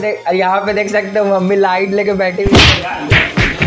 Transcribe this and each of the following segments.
यहाँ पे देख सकते हो मम्मी लाइट लेके बैठी हुई है।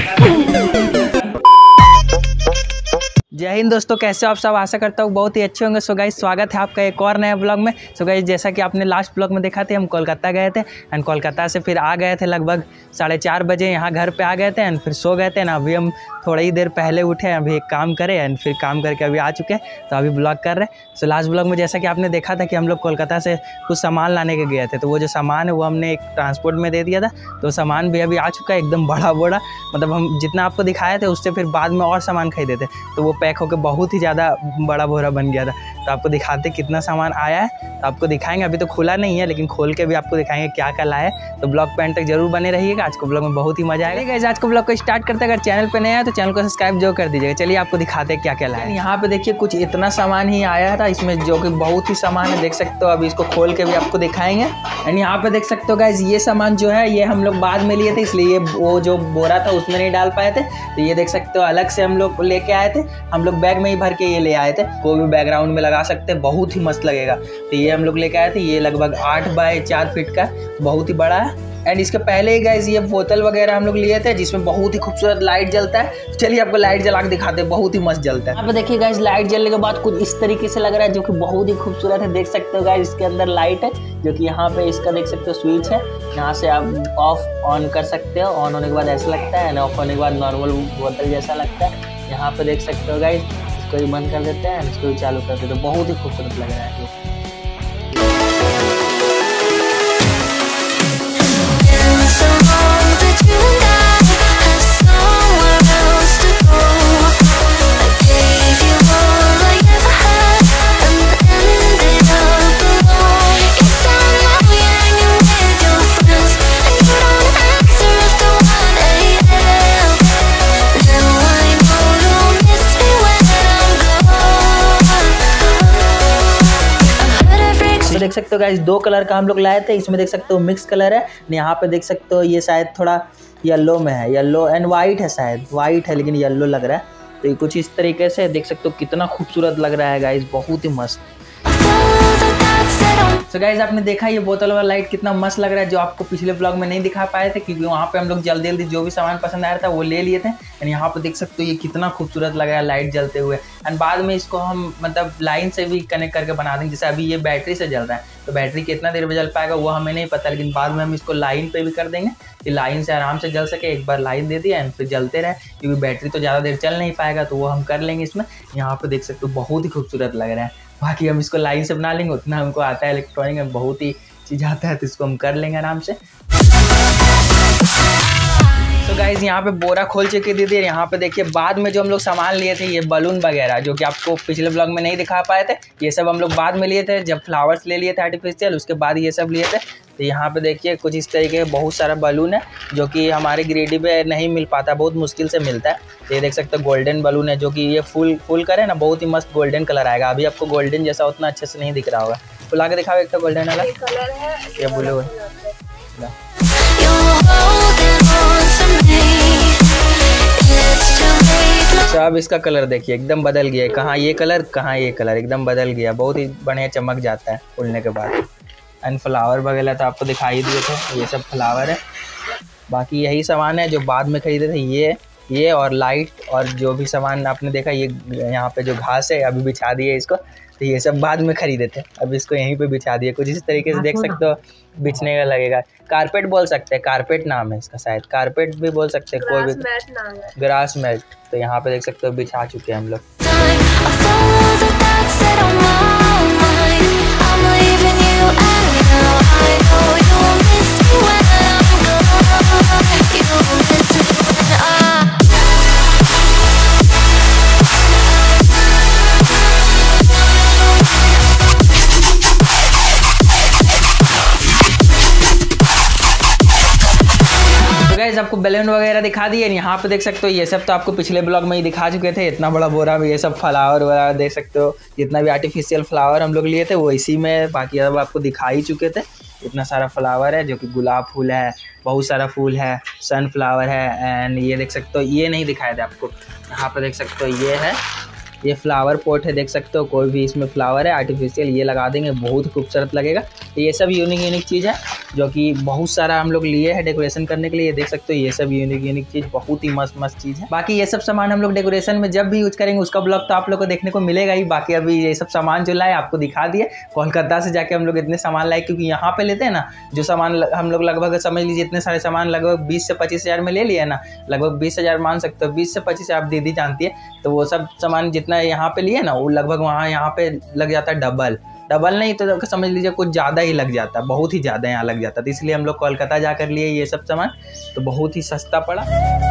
जय हिंद दोस्तों, कैसे हो आप सब? आशा करता हूँ बहुत ही अच्छे होंगे। सो गाइस, स्वागत है आपका एक और नया ब्लॉग में। सो गाइस, जैसा कि आपने लास्ट ब्लॉग में देखा थे, हम कोलकाता गए थे एंड कोलकाता से फिर आ गए थे लगभग 4:30 बजे यहाँ घर पे आ गए थे एंड फिर सो गए थे ना। अभी हम थोड़ी ही देर पहले उठे, अभी एक काम करे एंड फिर काम करके अभी आ चुके हैं, तो अभी ब्लॉग कर रहे हैं। सो लास्ट ब्लॉग में जैसा कि आपने देखा था कि हम लोग कोलकाता से कुछ सामान लाने के गए थे, तो वो जो सामान है वो हमने एक ट्रांसपोर्ट में दे दिया था, तो सामान भी अभी आ चुका है एकदम बड़ा बोरा। मतलब हम जितना आपको दिखाए थे उससे फिर बाद में और सामान खरीदे थे, तो वो पैक होकर बहुत ही ज़्यादा बड़ा बोरा बन गया था। तो आपको दिखाते कितना सामान आया है, तो आपको दिखाएंगे। अभी तो खुला नहीं है, लेकिन खोल के भी आपको दिखाएंगे क्या क्या लाया है। तो ब्लॉग पे एंड तक जरूर बने रहिएगा, आज को ब्लॉग में बहुत ही मजा आएगा। गाइस, आज को ब्लॉग को स्टार्ट करते हैं। अगर चैनल पे नया है तो चैनल को सब्सक्राइब जो कर दीजिएगा। चलिए आपको दिखाते हैं क्या क्या लाया है। यहाँ पे देखिए कुछ इतना सामान ही आया था इसमें, जो कि बहुत ही सामान है, देख सकते हो। अभी इसको खोल के भी आपको दिखाएंगे। एंड यहाँ पे देख सकते हो गाइस, ये सामान जो है ये हम लोग बाद में लिए थे, इसलिए वो जो बोरा था उसमें नहीं डाल पाए थे। तो ये देख सकते हो अलग से हम लोग लेके आए थे, हम लोग बैग में ही भर के ये ले आए थे। कोई भी बैकग्राउंड में लगा सकते हैं, बहुत ही मस्त लगेगा। तो ये हम लोग लेके आए थे। ये लगभग 8 बाय 4 फीट का, बहुत ही बड़ा है। एंड इसके पहले ही गाइस ये बोतल वगैरह हम लोग लिए थे, जिसमें बहुत ही खूबसूरत लाइट जलता है। चलिए आपको लाइट जला के दिखाते हैं, बहुत ही मस्त जलता है। यहाँ पे देखिए गाइस, लाइट जलने के बाद कुछ इस तरीके से लग रहा है, जो कि बहुत ही खूबसूरत है। देख सकते हो गाइस, इसके अंदर लाइट है, जो कि यहाँ पे इसका देख सकते हो स्विच है। यहाँ से आप ऑफ ऑन कर सकते हो। ऑन होने के बाद ऐसा लगता है, ऑफ होने के बाद नॉर्मल बोतल जैसा लगता है। यहाँ पे देख सकते हो गाइस, इसको भी बंद कर देते हैं, इसको भी चालू कर देते हैं, तो बहुत ही खूबसूरत लग रहा है ये। देख सकते हो गाइस, 2 कलर का हम लोग लाए थे। इसमें देख सकते हो मिक्स कलर है। यहाँ पे देख सकते हो ये शायद थोड़ा येलो में है, येलो एंड वाइट है, शायद वाइट है लेकिन येलो लग रहा है। तो ये कुछ इस तरीके से देख सकते हो, कितना खूबसूरत लग रहा है गाइस, बहुत ही मस्त। तो गाइस, आपने देखा ये बोतल वाला लाइट कितना मस्त लग रहा है, जो आपको पिछले ब्लॉग में नहीं दिखा पाए थे, क्योंकि वहाँ पे हम लोग जल्दी जल्दी जो भी सामान पसंद आया था वो ले लिए थे। एंड यहाँ पे देख सकते हो ये कितना खूबसूरत लग रहा है लाइट जलते हुए। एंड बाद में इसको हम मतलब लाइन से भी कनेक्ट करके बना देंगे। जैसे अभी ये बैटरी से जल रहा है, तो बैटरी कितना देर में जल पाएगा वो हमें नहीं पता, लेकिन बाद में हम इसको लाइन पे भी कर देंगे कि लाइन से आराम से जल सके। एक बार लाइन दे दिया एंड फिर जलते रहे, क्योंकि बैटरी तो ज़्यादा देर चल नहीं पाएगा, तो वो हम कर लेंगे इसमें। यहाँ पे देख सकते हो बहुत ही खूबसूरत लग रहा है। बाकी हम इसको लाइन से बना लेंगे, उतना हमको आता है इलेक्ट्रॉनिक में, बहुत ही चीज़ आता है, तो इसको हम कर लेंगे आराम से। तो गाइज, यहाँ पे बोरा खोल चुके दीदी। यहाँ पे देखिए बाद में जो हम लोग सामान लिए थे, ये बलून वगैरह, जो कि आपको पिछले ब्लॉग में नहीं दिखा पाए थे, ये सब हम लोग बाद में लिए थे, जब फ्लावर्स ले लिए थे आर्टिफिशियल, उसके बाद ये सब लिए थे। तो यहाँ पे देखिए कुछ इस तरीके के बहुत सारा बलून है, जो कि हमारे गिरिडीह पे नहीं मिल पाता, बहुत मुश्किल से मिलता है। तो ये देख सकते हो गोल्डन बलून है, जो कि ये फुल करे ना, बहुत ही मस्त गोल्डन कलर आएगा। अभी आपको गोल्डन जैसा उतना अच्छे से नहीं दिख रहा होगा। फुला के दिखाओ एक तो गोल्डन वाला, ये ब्लू है। अच्छा, अब इसका कलर देखिए एकदम बदल गया है। कहाँ ये कलर, कहाँ ये कलर, एकदम बदल गया, बहुत ही बढ़िया चमक जाता है फूलने के बाद। एंड फ्लावर वगैरह तो आपको दिखाई दिए थे, ये सब फ्लावर है। बाकी यही सामान है जो बाद में खरीदे थे, ये और लाइट, और जो भी सामान आपने देखा, ये यहाँ पे जो घास है अभी बिछा दिए इसको, तो ये सब बाद में खरीदे थे, अब इसको यहीं पे बिछा दिए। कुछ इस तरीके से देख सकते हो, बिछने का लगेगा। कारपेट बोल सकते हैं, कारपेट नाम है इसका, शायद कारपेट भी बोल सकते हैं, कोई भी, ग्रास मैट। तो यहाँ पे देख सकते हो बिछा चुके हैं हम लोग। आपको बैलून वगैरह दिखा दिए। यहाँ पे देख सकते हो ये सब तो आपको पिछले ब्लॉग में ही दिखा चुके थे। इतना बड़ा बोरा में ये सब फ्लावर वगैरह देख सकते हो, जितना भी आर्टिफिशियल फ्लावर हम लोग लिए थे वो इसी में, बाकी अब आपको दिखा ही चुके थे। इतना सारा फ्लावर है, जो कि गुलाब फूल है, बहुत सारा फूल है, सनफ्लावर है। एंड ये देख सकते हो, ये नहीं दिखाए थे आपको, यहाँ पे देख सकते हो ये है, ये फ्लावर पॉट है, देख सकते हो कोई भी इसमें फ्लावर है आर्टिफिशियल, ये लगा देंगे बहुत खूबसूरत लगेगा। तो ये सब यूनिक चीज़ है। जो कि बहुत सारा हम लोग लिए हैं डेकोरेशन करने के लिए। देख सकते हो ये सब यूनिक चीज़, बहुत ही मस्त चीज़ है। बाकी ये सब सामान हम लोग डेकोरेशन में जब भी यूज करेंगे उसका ब्लॉग तो आप लोग को देखने को मिलेगा ही। बाकी अभी ये सब सामान जो लाए आपको दिखा दिए, कोलकाता से जाके हम लोग इतने सामान लाए, क्योंकि यहाँ पे लेते हैं ना जो सामान हम लोग लगभग समझ लीजिए इतने सारे सामान लगभग 20 से 25 हज़ार में ले लिए ना, लगभग 20 हज़ार मान सकते हो, 20 से 25 आप दीदी जानती है। तो वो सब सामान जितना यहाँ पे लिए ना वो लगभग वहाँ यहाँ पे लग जाता है डबल नहीं तो समझ लीजिए कुछ ज़्यादा ही लग जाता, बहुत ही ज़्यादा यहाँ लग जाता। तो इसलिए हम लोग कोलकाता जाकर लिए ये सब सामान, तो बहुत ही सस्ता पड़ा।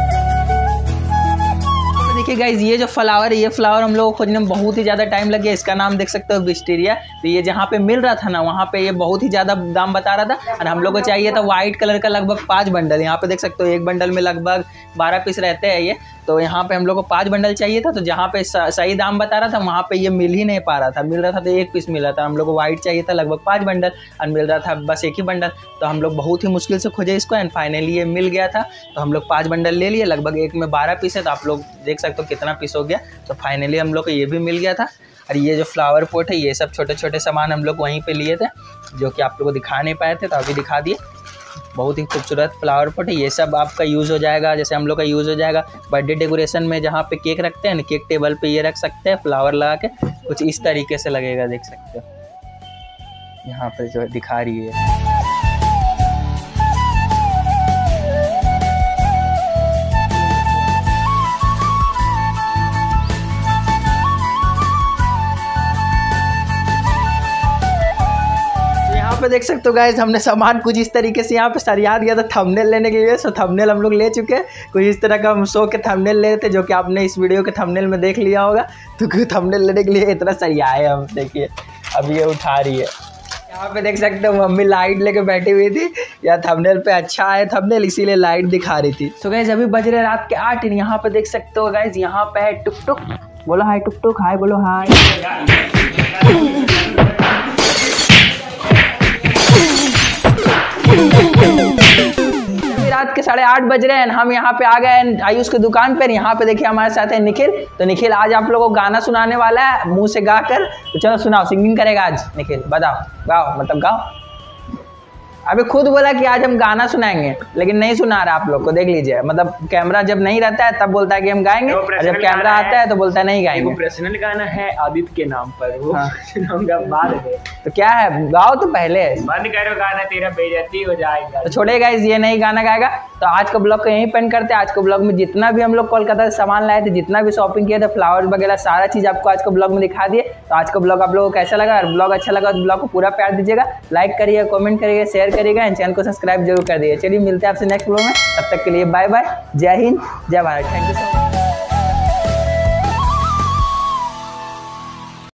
देखिए गाइज ये जो फ्लावर है, ये फ्लावर हम लोगों को खोजने में बहुत ही ज़्यादा टाइम लग गया। इसका नाम देख सकते हो विस्टेरिया। तो ये जहाँ पे मिल रहा था ना वहाँ पे ये बहुत ही ज़्यादा दाम बता रहा था, और हम लोग को चाहिए था वाइट कलर का लगभग 5 बंडल। यहाँ पे देख सकते हो एक बंडल में लगभग 12 पीस रहते हैं ये, तो यहाँ पे हम लोग को 5 बंडल चाहिए था। तो जहाँ पे सही दाम बता रहा था वहाँ पे ये मिल ही नहीं पा रहा था, मिल रहा था तो 1 पीस मिल रहा था। हम लोग को वाइट चाहिए था लगभग 5 बंडल और मिल रहा था बस 1 ही बंडल। तो हम लोग बहुत ही मुश्किल से खोजे इसको एंड फाइनली ये मिल गया था। तो हम लोग 5 बंडल ले लिए, लगभग एक में 12 पीस है, तो आप लोग देख सकते हो कितना पीस हो गया। तो फाइनली हम लोग को ये भी मिल गया था। और ये जो फ्लावर पॉट है ये सब छोटे छोटे सामान हम लोग वहीं पे लिए थे, जो कि आप लोग को दिखा नहीं पाए थे, तो अभी दिखा दिए। बहुत ही खूबसूरत फ्लावर पॉट है, ये सब आपका यूज़ हो जाएगा। जैसे हम लोग का यूज़ हो जाएगा बर्थडे डेकोरेशन में, जहाँ पे केक रखते हैं ना, केक टेबल पे ये रख सकते हैं फ्लावर लगा के, कुछ इस तरीके से लगेगा। देख सकते हो यहाँ पे जो दिखा रही है। यहाँ पे देख सकते हो गाइस हमने सामान कुछ इस तरीके से यहाँ पे सरिया दिया था थंबनेल लेने के लिए। सो थंबनेल हम लोग ले चुके हैं, कुछ इस तरह का हम शो के थंबनेल ले रहे थे, जो कि आपने इस वीडियो के थंबनेल में देख लिया होगा। तो थंबनेल लेने के लिए इतना सरिया है हम, देखिए अब ये उठा रही है। यहाँ पे देख सकते हो मम्मी लाइट लेके बैठी हुई थी, या थंबनेल पे अच्छा है थंबनेल इसीलिए लाइट दिखा रही थी। तो गाइस अभी बज रहे रात के 8। यहाँ पे देख सकते हो गाइस यहाँ पे है टुक टुक, बोलो हाय टुक टुक, हाय बोलो हाय। रात के 8:30 बज रहे हैं, हम यहाँ पे आ गए हैं आयुष की दुकान पर। यहाँ पे देखिए हमारे साथ है निखिल। तो निखिल आज आप लोगों को गाना सुनाने वाला है मुंह से गा कर। तो चलो सुनाओ, सिंगिंग करेगा आज निखिल, बताओ गाओ, मतलब गाओ। अभी खुद बोला कि आज हम गाना सुनाएंगे, लेकिन नहीं सुना रहा आप लोग को, देख लीजिए। मतलब कैमरा जब नहीं रहता है तब बोलता है कि हम गाएंगे, और जब कैमरा आता है तो बोलता है नहीं गाएंगे। पर्सनल गाना है आदित्य के नाम पर, वो बाद में। तो क्या है, गाओ तो पहले। बंद करो गाना, तेरा बेइज्जती हो जाएगा। तो छोड़े गाइस ये नहीं गाना गाएगा। तो आज का ब्लॉग को यहीं पेंड करते हैं। आज के ब्लॉग में जितना भी हम लोग कोलकाता से सामान लाए थे, जितना भी शॉपिंग किए थे, फ्लावर्स वगैरह सारा चीज़ आपको आज के ब्लॉग में दिखा दिए। तो आज का ब्लॉग आप लोगों को कैसा लगा? और ब्लॉग अच्छा लगा तो ब्लॉग को पूरा प्यार दीजिएगा, लाइक करिएगा, कमेंट करिएगा, शेयर करिएगा एंड चैनल को सब्सक्राइब जरूर कर दीजिए। चलिए मिलते हैं आपसे नेक्स्ट ब्लॉग में, तब तक के लिए बाय बाय, जय हिंद, जय Bharat, thank you so much.